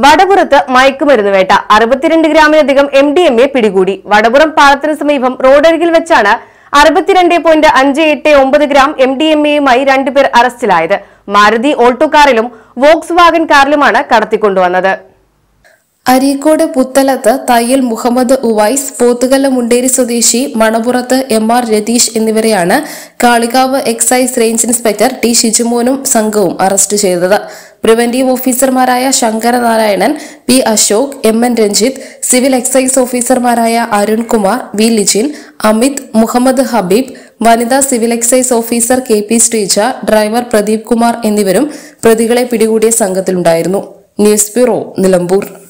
വടപുറത്ത് മയക്കുമരുന്ന് വേട്ട 62 ഗ്രാമിലധികം MDMA പിടികൂടി. വടപുറം പാലത്തിന് സമീപം റോഡരികിൽ വെച്ചാണ് 62.589 ഗ്രാം MDMAയുമായി രണ്ടുപേർ അറസ്റ്റിലായത്. മാരുതി ഓൾട്ടോ കാറിലും വോക്സ് വാഗൻ കാറിലുമാണ് കടത്തിക്കൊണ്ടുവന്നത്. അരീക്കോട് പുത്തലത്ത് തയ്യൽ മുഹമ്മദ് ഉവൈസ്, പോത്തുകല്ല് മുണ്ടേരി സ്വദേശി മണപുറത്ത് MR രതീഷ് എന്നിവരെയാണ് Kalikavu excise range inspector T ഷിജുമോനും സംഘവും അറസ്റ്റ് ചെയ്തത്. പ്രിവന്റീവ് ഓഫീസർമാരായ Sankaranarayanan, P Ashok, MN Ranjith, civil excise ഓഫീസർമാരായ അരുൺകുമാർ, വി ലിജിൻ, അമിത്, മുഹമ്മദ് ഹബീബ്, വനിതാ civil excise officer KP Sreeja, driver Pradeep Kumar എന്നിവരും പ്രതികളെ പിടികൂടിയ സംഘത്തിലുണ്ടായിരുന്നു. News bureau, Nilambur.